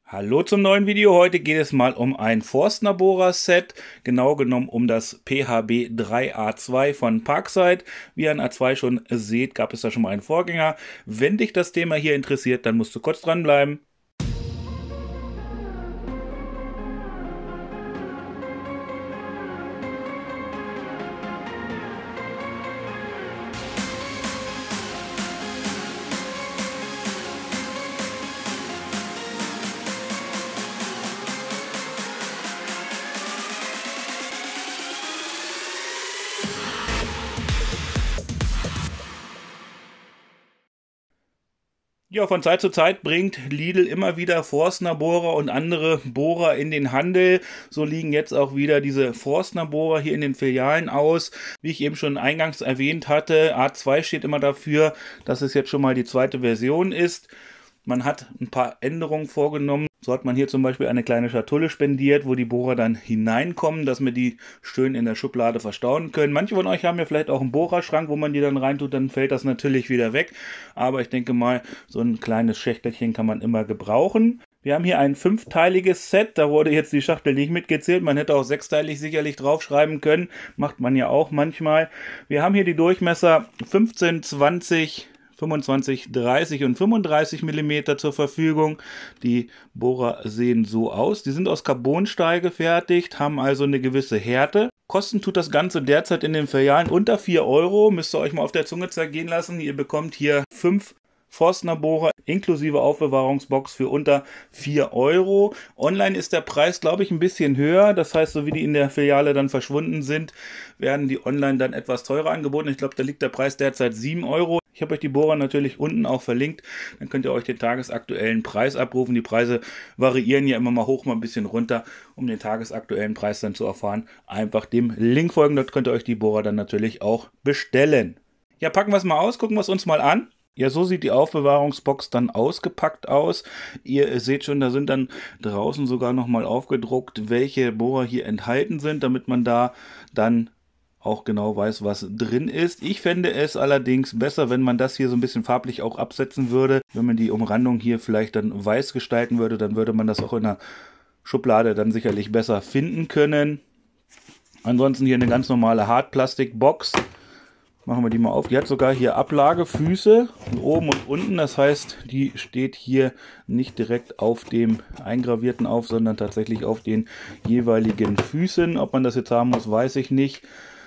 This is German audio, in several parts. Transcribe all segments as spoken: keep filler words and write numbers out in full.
Hallo zum neuen Video. Heute geht es mal um ein Forstner Bohrer Set, genau genommen um das P H B drei A zwei von Parkside. Wie ihr an A zwei schon seht, gab es da schon mal einen Vorgänger. Wenn dich das Thema hier interessiert, dann musst du kurz dranbleiben. Ja, von Zeit zu Zeit bringt Lidl immer wieder Forstner Bohrer und andere Bohrer in den Handel. So liegen jetzt auch wieder diese Forstner Bohrer hier in den Filialen aus. Wie ich eben schon eingangs erwähnt hatte, A zwei steht immer dafür, dass es jetzt schon mal die zweite Version ist. Man hat ein paar Änderungen vorgenommen. So hat man hier zum Beispiel eine kleine Schatulle spendiert, wo die Bohrer dann hineinkommen, dass wir die schön in der Schublade verstauen können. Manche von euch haben ja vielleicht auch einen Bohrerschrank, wo man die dann reintut, dann fällt das natürlich wieder weg. Aber ich denke mal, so ein kleines Schächtelchen kann man immer gebrauchen. Wir haben hier ein fünfteiliges Set, da wurde jetzt die Schachtel nicht mitgezählt. Man hätte auch sechsteilig sicherlich draufschreiben können, macht man ja auch manchmal. Wir haben hier die Durchmesser fünfzehn, zwanzig, fünfundzwanzig, dreißig und fünfunddreißig Millimeter zur Verfügung. Die Bohrer sehen so aus. Die sind aus Carbonstahl gefertigt, haben also eine gewisse Härte. Kosten tut das Ganze derzeit in den Filialen unter vier Euro. Müsst ihr euch mal auf der Zunge zergehen lassen. Ihr bekommt hier fünf Forstner Bohrer inklusive Aufbewahrungsbox für unter vier Euro. Online ist der Preis, glaube ich, ein bisschen höher. Das heißt, so wie die in der Filiale dann verschwunden sind, werden die online dann etwas teurer angeboten. Ich glaube, da liegt der Preis derzeit sieben Euro. Ich habe euch die Bohrer natürlich unten auch verlinkt. Dann könnt ihr euch den tagesaktuellen Preis abrufen. Die Preise variieren ja immer mal hoch, mal ein bisschen runter. Um den tagesaktuellen Preis dann zu erfahren, einfach dem Link folgen. Dort könnt ihr euch die Bohrer dann natürlich auch bestellen. Ja, packen wir es mal aus, gucken wir es uns mal an. Ja, so sieht die Aufbewahrungsbox dann ausgepackt aus. Ihr seht schon, da sind dann draußen sogar nochmal aufgedruckt, welche Bohrer hier enthalten sind, damit man da dann auch genau weiß, was drin ist. Ich fände es allerdings besser, wenn man das hier so ein bisschen farblich auch absetzen würde. Wenn man die Umrandung hier vielleicht dann weiß gestalten würde, dann würde man das auch in der Schublade dann sicherlich besser finden können. Ansonsten hier eine ganz normale Hartplastikbox. Machen wir die mal auf. Die hat sogar hier Ablagefüße, oben und unten. Das heißt, die steht hier nicht direkt auf dem Eingravierten auf, sondern tatsächlich auf den jeweiligen Füßen. Ob man das jetzt haben muss, weiß ich nicht.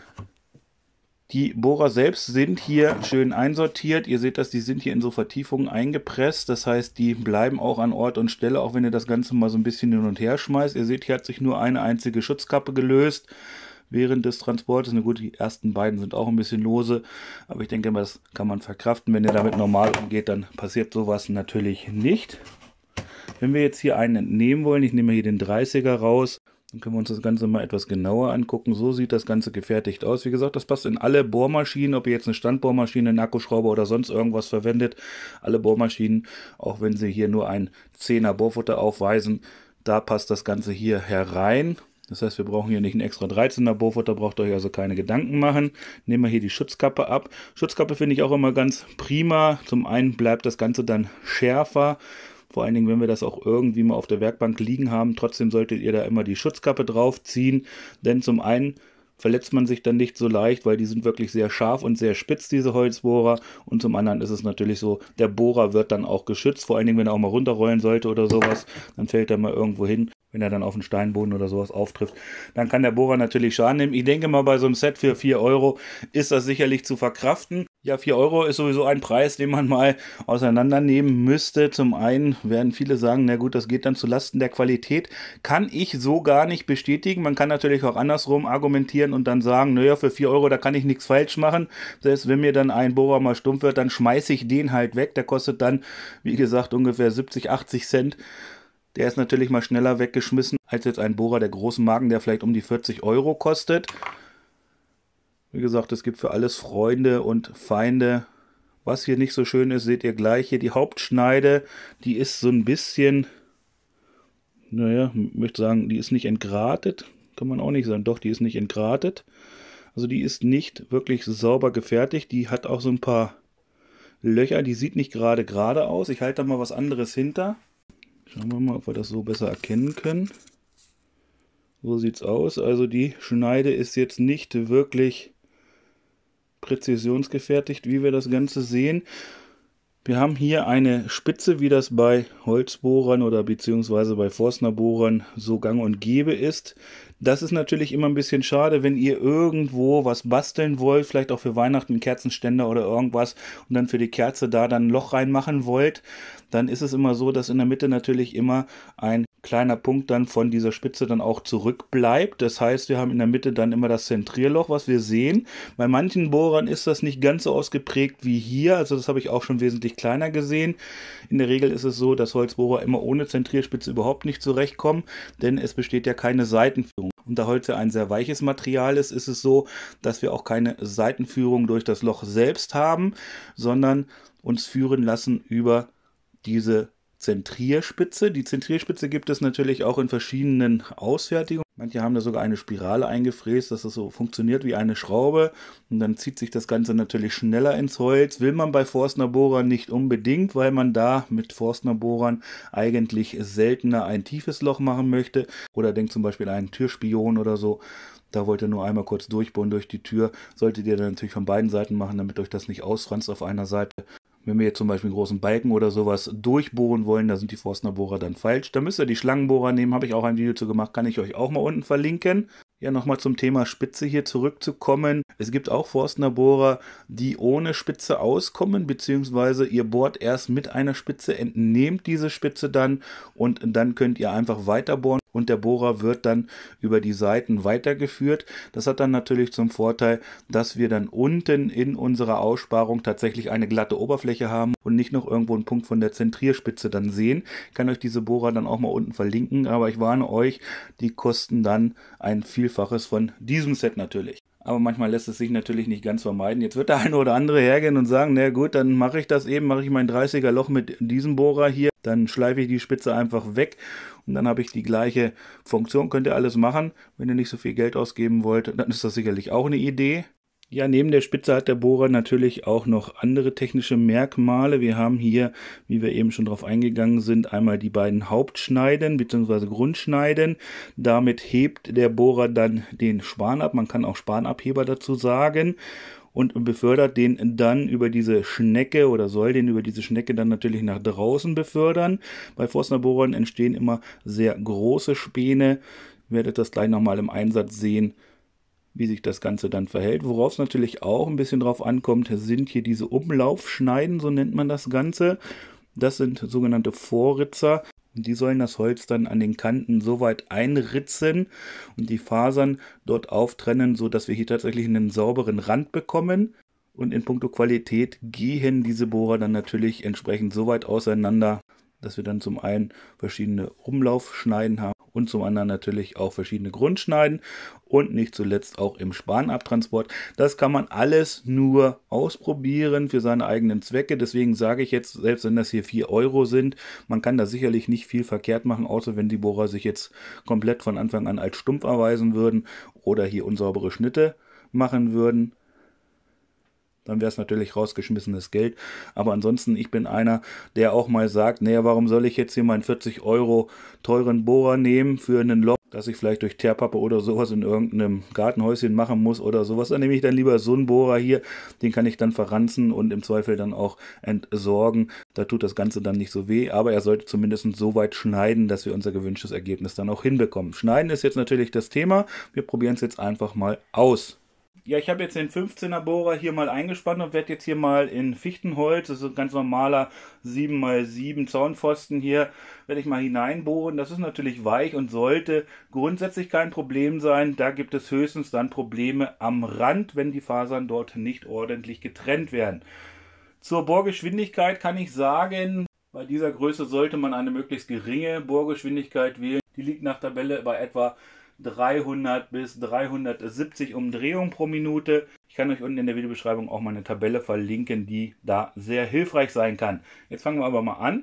Die Bohrer selbst sind hier schön einsortiert. Ihr seht das, die sind hier in so Vertiefungen eingepresst. Das heißt, die bleiben auch an Ort und Stelle, auch wenn ihr das Ganze mal so ein bisschen hin und her schmeißt. Ihr seht, hier hat sich nur eine einzige Schutzkappe gelöst während des Transportes. Na gut, die ersten beiden sind auch ein bisschen lose, aber ich denke, das kann man verkraften. Wenn ihr damit normal umgeht, dann passiert sowas natürlich nicht. Wenn wir jetzt hier einen entnehmen wollen, ich nehme hier den dreißiger raus, dann können wir uns das Ganze mal etwas genauer angucken. So sieht das Ganze gefertigt aus. Wie gesagt, das passt in alle Bohrmaschinen, ob ihr jetzt eine Standbohrmaschine, einen Akkuschrauber oder sonst irgendwas verwendet. Alle Bohrmaschinen, auch wenn sie hier nur ein zehner Bohrfutter aufweisen, da passt das Ganze hier herein. Das heißt, wir brauchen hier nicht einen extra dreizehner Bohrfutter, braucht euch also keine Gedanken machen. Nehmen wir hier die Schutzkappe ab. Schutzkappe finde ich auch immer ganz prima. Zum einen bleibt das Ganze dann schärfer. Vor allen Dingen, wenn wir das auch irgendwie mal auf der Werkbank liegen haben. Trotzdem solltet ihr da immer die Schutzkappe drauf ziehen. Denn zum einen verletzt man sich dann nicht so leicht, weil die sind wirklich sehr scharf und sehr spitz, diese Holzbohrer. Und zum anderen ist es natürlich so, der Bohrer wird dann auch geschützt. Vor allen Dingen, wenn er auch mal runterrollen sollte oder sowas, dann fällt er mal irgendwo hin. Wenn er dann auf den Steinboden oder sowas auftrifft, dann kann der Bohrer natürlich Schaden nehmen. Ich denke mal, bei so einem Set für vier Euro ist das sicherlich zu verkraften. Ja, vier Euro ist sowieso ein Preis, den man mal auseinandernehmen müsste. Zum einen werden viele sagen, na gut, das geht dann zu Lasten der Qualität. Kann ich so gar nicht bestätigen. Man kann natürlich auch andersrum argumentieren und dann sagen, naja, für vier Euro, da kann ich nichts falsch machen. Selbst wenn mir dann ein Bohrer mal stumpf wird, dann schmeiße ich den halt weg. Der kostet dann, wie gesagt, ungefähr siebzig, achtzig Cent. Der ist natürlich mal schneller weggeschmissen als jetzt ein Bohrer der großen Marken, der vielleicht um die vierzig Euro kostet. Wie gesagt, es gibt für alles Freunde und Feinde. Was hier nicht so schön ist, seht ihr gleich hier. Die Hauptschneide, die ist so ein bisschen, naja, ich möchte sagen, die ist nicht entgratet. Kann man auch nicht sagen. Doch, die ist nicht entgratet. Also die ist nicht wirklich sauber gefertigt. Die hat auch so ein paar Löcher. Die sieht nicht gerade gerade aus. Ich halte da mal was anderes hinter. Schauen wir mal, ob wir das so besser erkennen können. So sieht es aus. Also die Schneide ist jetzt nicht wirklich präzisionsgefertigt, wie wir das Ganze sehen. Wir haben hier eine Spitze, wie das bei Holzbohrern oder beziehungsweise bei Forstnerbohrern so gang und gäbe ist. Das ist natürlich immer ein bisschen schade, wenn ihr irgendwo was basteln wollt, vielleicht auch für Weihnachten einen Kerzenständer oder irgendwas und dann für die Kerze da dann ein Loch reinmachen wollt. Dann ist es immer so, dass in der Mitte natürlich immer ein kleiner Punkt dann von dieser Spitze dann auch zurückbleibt. Das heißt, wir haben in der Mitte dann immer das Zentrierloch, was wir sehen. Bei manchen Bohrern ist das nicht ganz so ausgeprägt wie hier. Also das habe ich auch schon wesentlich kleiner gesehen. In der Regel ist es so, dass Holzbohrer immer ohne Zentrierspitze überhaupt nicht zurechtkommen, denn es besteht ja keine Seitenführung. Und da Holz ja ein sehr weiches Material ist, ist es so, dass wir auch keine Seitenführung durch das Loch selbst haben, sondern uns führen lassen über diese Zentrierspitze. Die Zentrierspitze gibt es natürlich auch in verschiedenen Ausfertigungen. Manche haben da sogar eine Spirale eingefräst, dass das so funktioniert wie eine Schraube. Und dann zieht sich das Ganze natürlich schneller ins Holz. Will man bei Forstnerbohrern nicht unbedingt, weil man da mit Forstnerbohrern eigentlich seltener ein tiefes Loch machen möchte. Oder denkt zum Beispiel an einen Türspion oder so. Da wollt ihr nur einmal kurz durchbohren durch die Tür. Solltet ihr dann natürlich von beiden Seiten machen, damit euch das nicht ausfranst auf einer Seite. Wenn wir jetzt zum Beispiel einen großen Balken oder sowas durchbohren wollen, da sind die Forstnerbohrer dann falsch. Da müsst ihr die Schlangenbohrer nehmen, habe ich auch ein Video zu gemacht, kann ich euch auch mal unten verlinken. Ja, nochmal zum Thema Spitze hier zurückzukommen. Es gibt auch Forstnerbohrer, die ohne Spitze auskommen, beziehungsweise ihr bohrt erst mit einer Spitze, entnehmt diese Spitze dann und dann könnt ihr einfach weiter bohren. Und der Bohrer wird dann über die Seiten weitergeführt. Das hat dann natürlich zum Vorteil, dass wir dann unten in unserer Aussparung tatsächlich eine glatte Oberfläche haben und nicht noch irgendwo einen Punkt von der Zentrierspitze dann sehen. Ich kann euch diese Bohrer dann auch mal unten verlinken, aber ich warne euch, die kosten dann ein Vielfaches von diesem Set natürlich. Aber manchmal lässt es sich natürlich nicht ganz vermeiden. Jetzt wird der eine oder andere hergehen und sagen, na gut, dann mache ich das eben, mache ich mein dreißiger Loch mit diesem Bohrer hier, dann schleife ich die Spitze einfach weg und dann habe ich die gleiche Funktion. Könnt ihr alles machen. Wenn ihr nicht so viel Geld ausgeben wollt, dann ist das sicherlich auch eine Idee. Ja, neben der Spitze hat der Bohrer natürlich auch noch andere technische Merkmale. Wir haben hier, wie wir eben schon drauf eingegangen sind, einmal die beiden Hauptschneiden bzw. Grundschneiden. Damit hebt der Bohrer dann den Span ab. Man kann auch Spanabheber dazu sagen. Und befördert den dann über diese Schnecke oder soll den über diese Schnecke dann natürlich nach draußen befördern. Bei Forstnerbohrern entstehen immer sehr große Späne. Ihr werdet das gleich nochmal im Einsatz sehen, wie sich das Ganze dann verhält. Worauf es natürlich auch ein bisschen drauf ankommt, sind hier diese Umlaufschneiden, so nennt man das Ganze. Das sind sogenannte Vorritzer. Und die sollen das Holz dann an den Kanten so weit einritzen und die Fasern dort auftrennen, sodass wir hier tatsächlich einen sauberen Rand bekommen. Und in puncto Qualität gehen diese Bohrer dann natürlich entsprechend so weit auseinander, dass wir dann zum einen verschiedene Umlaufschneiden haben und zum anderen natürlich auch verschiedene Grundschneiden und nicht zuletzt auch im Spanabtransport. Das kann man alles nur ausprobieren für seine eigenen Zwecke. Deswegen sage ich jetzt, selbst wenn das hier vier Euro sind, man kann da sicherlich nicht viel verkehrt machen, außer wenn die Bohrer sich jetzt komplett von Anfang an als stumpf erweisen würden oder hier unsaubere Schnitte machen würden. Dann wäre es natürlich rausgeschmissenes Geld. Aber ansonsten, ich bin einer, der auch mal sagt, naja, warum soll ich jetzt hier meinen vierzig Euro teuren Bohrer nehmen für einen Loch, das ich vielleicht durch Teerpappe oder sowas in irgendeinem Gartenhäuschen machen muss oder sowas. Dann nehme ich dann lieber so einen Bohrer hier, den kann ich dann verranzen und im Zweifel dann auch entsorgen. Da tut das Ganze dann nicht so weh, aber er sollte zumindest so weit schneiden, dass wir unser gewünschtes Ergebnis dann auch hinbekommen. Schneiden ist jetzt natürlich das Thema. Wir probieren es jetzt einfach mal aus. Ja, ich habe jetzt den fünfzehner Bohrer hier mal eingespannt und werde jetzt hier mal in Fichtenholz, das ist ein ganz normaler sieben mal sieben Zaunpfosten hier, werde ich mal hineinbohren. Das ist natürlich weich und sollte grundsätzlich kein Problem sein. Da gibt es höchstens dann Probleme am Rand, wenn die Fasern dort nicht ordentlich getrennt werden. Zur Bohrgeschwindigkeit kann ich sagen, bei dieser Größe sollte man eine möglichst geringe Bohrgeschwindigkeit wählen. Die liegt nach Tabelle bei etwa dreihundert bis dreihundertsiebzig Umdrehungen pro Minute. Ich kann euch unten in der Videobeschreibung auch mal eine Tabelle verlinken, die da sehr hilfreich sein kann. Jetzt fangen wir aber mal an.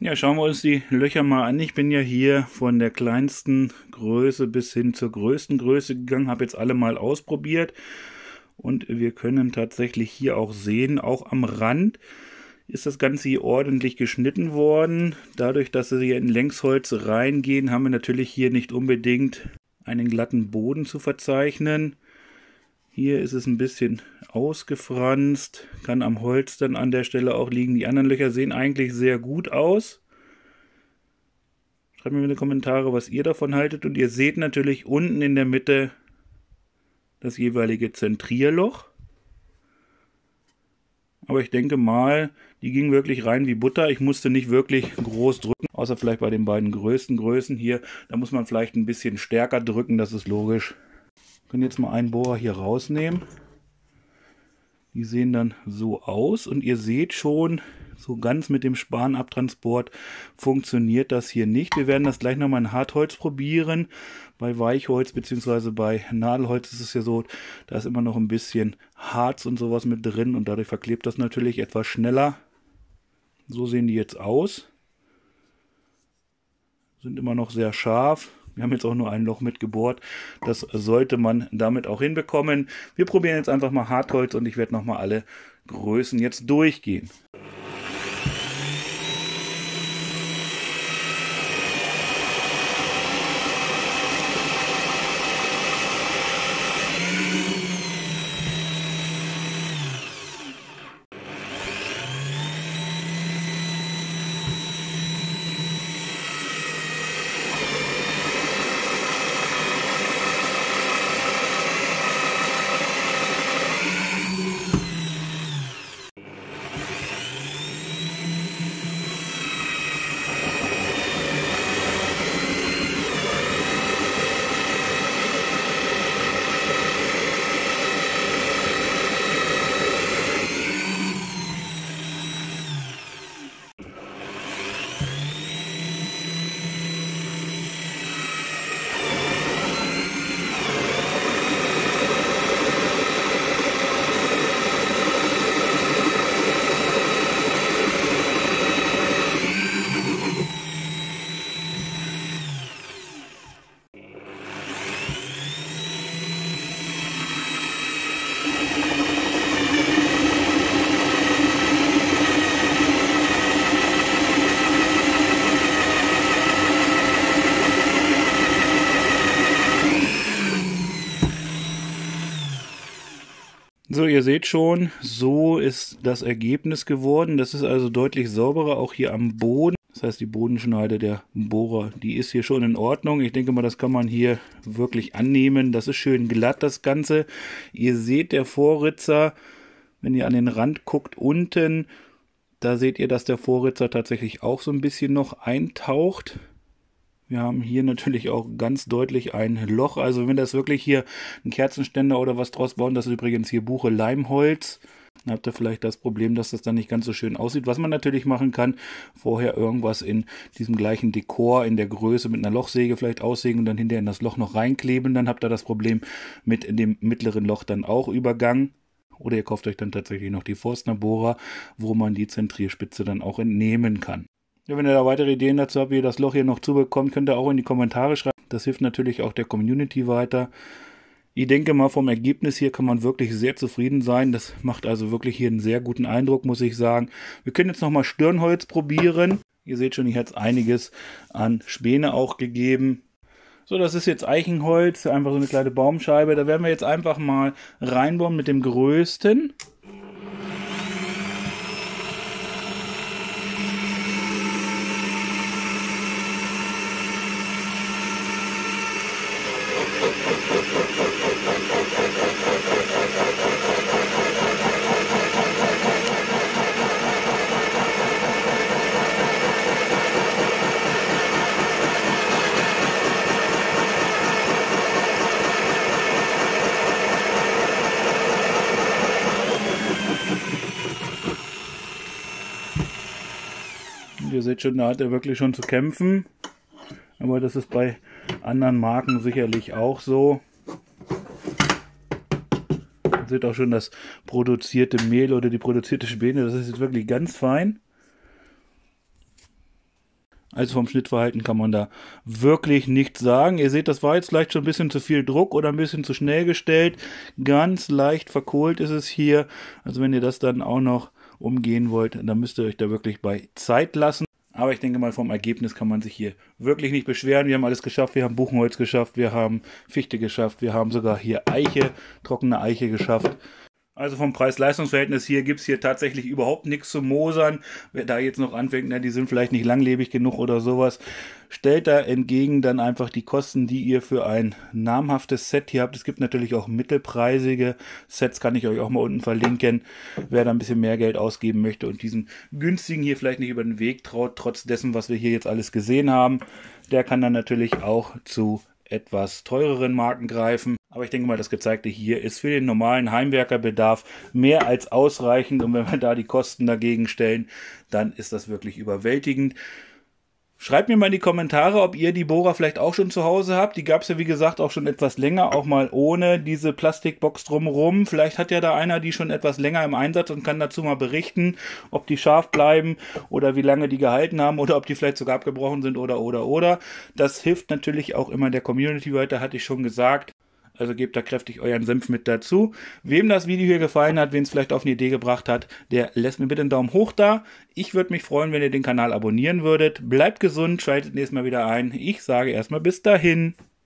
Ja, schauen wir uns die Löcher mal an. Ich bin ja hier von der kleinsten Größe bis hin zur größten Größe gegangen, habe jetzt alle mal ausprobiert und wir können tatsächlich hier auch sehen, auch am Rand ist das Ganze hier ordentlich geschnitten worden. Dadurch, dass sie hier in Längsholz reingehen, haben wir natürlich hier nicht unbedingt einen glatten Boden zu verzeichnen. Hier ist es ein bisschen ausgefranst, kann am Holz dann an der Stelle auch liegen. Die anderen Löcher sehen eigentlich sehr gut aus. Schreibt mir in die Kommentare, was ihr davon haltet. Und ihr seht natürlich unten in der Mitte das jeweilige Zentrierloch. Aber ich denke mal, die ging wirklich rein wie Butter. Ich musste nicht wirklich groß drücken, außer vielleicht bei den beiden größten Größen hier. Da muss man vielleicht ein bisschen stärker drücken, das ist logisch. Wir können jetzt mal einen Bohrer hier rausnehmen. Die sehen dann so aus und ihr seht schon, so ganz mit dem Spanabtransport funktioniert das hier nicht. Wir werden das gleich nochmal in Hartholz probieren. Bei Weichholz bzw. bei Nadelholz ist es ja so, da ist immer noch ein bisschen Harz und sowas mit drin und dadurch verklebt das natürlich etwas schneller. So sehen die jetzt aus. Sind immer noch sehr scharf. Wir haben jetzt auch nur ein Loch mitgebohrt. Das sollte man damit auch hinbekommen. Wir probieren jetzt einfach mal Hartholz und ich werde nochmal alle Größen jetzt durchgehen. So, ihr seht schon, so ist das Ergebnis geworden. Das ist also deutlich sauberer, auch hier am Boden. Das heißt, die Bodenschneide der Bohrer, die ist hier schon in Ordnung. Ich denke mal, das kann man hier wirklich annehmen. Das ist schön glatt, das Ganze. Ihr seht, der Vorritzer, wenn ihr an den Rand guckt, unten, da seht ihr, dass der Vorritzer tatsächlich auch so ein bisschen noch eintaucht. Wir haben hier natürlich auch ganz deutlich ein Loch. Also wenn wir das wirklich hier einen Kerzenständer oder was draus bauen, das ist übrigens hier Buche Leimholz, dann habt ihr vielleicht das Problem, dass das dann nicht ganz so schön aussieht. Was man natürlich machen kann, vorher irgendwas in diesem gleichen Dekor, in der Größe mit einer Lochsäge vielleicht aussägen und dann hinterher in das Loch noch reinkleben. Dann habt ihr das Problem mit dem mittleren Loch dann auch übergangen. Oder ihr kauft euch dann tatsächlich noch die Forstner Bohrer, wo man die Zentrierspitze dann auch entnehmen kann. Ja, wenn ihr da weitere Ideen dazu habt, wie ihr das Loch hier noch zubekommt, könnt ihr auch in die Kommentare schreiben. Das hilft natürlich auch der Community weiter. Ich denke mal, vom Ergebnis hier kann man wirklich sehr zufrieden sein. Das macht also wirklich hier einen sehr guten Eindruck, muss ich sagen. Wir können jetzt nochmal Stirnholz probieren. Ihr seht schon, hier hat es einiges an Späne auch gegeben. So, das ist jetzt Eichenholz, einfach so eine kleine Baumscheibe. Da werden wir jetzt einfach mal reinbauen mit dem größten. Ihr seht schon, da hat er wirklich schon zu kämpfen. Aber das ist bei anderen Marken sicherlich auch so. Ihr seht auch schon das produzierte Mehl oder die produzierte Späne. Das ist jetzt wirklich ganz fein. Also vom Schnittverhalten kann man da wirklich nichts sagen. Ihr seht, das war jetzt vielleicht schon ein bisschen zu viel Druck oder ein bisschen zu schnell gestellt. Ganz leicht verkohlt ist es hier. Also wenn ihr das dann auch noch umgehen wollt, dann müsst ihr euch da wirklich bei Zeit lassen. Aber ich denke mal, vom Ergebnis kann man sich hier wirklich nicht beschweren. Wir haben alles geschafft. Wir haben Buchenholz geschafft, wir haben Fichte geschafft, wir haben sogar hier Eiche, trockene Eiche geschafft. Also vom Preis-Leistungs-Verhältnis hier gibt es hier tatsächlich überhaupt nichts zu mosern. Wer da jetzt noch anfängt, na, die sind vielleicht nicht langlebig genug oder sowas, stellt da entgegen dann einfach die Kosten, die ihr für ein namhaftes Set hier habt. Es gibt natürlich auch mittelpreisige Sets, kann ich euch auch mal unten verlinken. Wer da ein bisschen mehr Geld ausgeben möchte und diesen günstigen hier vielleicht nicht über den Weg traut, trotz dessen, was wir hier jetzt alles gesehen haben, der kann dann natürlich auch zu etwas teureren Marken greifen. Aber ich denke mal, das Gezeigte hier ist für den normalen Heimwerkerbedarf mehr als ausreichend. Und wenn wir da die Kosten dagegen stellen, dann ist das wirklich überwältigend. Schreibt mir mal in die Kommentare, ob ihr die Bohrer vielleicht auch schon zu Hause habt. Die gab es ja wie gesagt auch schon etwas länger, auch mal ohne diese Plastikbox drumherum. Vielleicht hat ja da einer die schon etwas länger im Einsatz und kann dazu mal berichten, ob die scharf bleiben oder wie lange die gehalten haben oder ob die vielleicht sogar abgebrochen sind oder oder oder. Das hilft natürlich auch immer der Community weiter, hatte ich schon gesagt. Also gebt da kräftig euren Senf mit dazu. Wem das Video hier gefallen hat, wen es vielleicht auf eine Idee gebracht hat, der lässt mir bitte einen Daumen hoch da. Ich würde mich freuen, wenn ihr den Kanal abonnieren würdet. Bleibt gesund, schaltet nächstes Mal wieder ein. Ich sage erstmal bis dahin.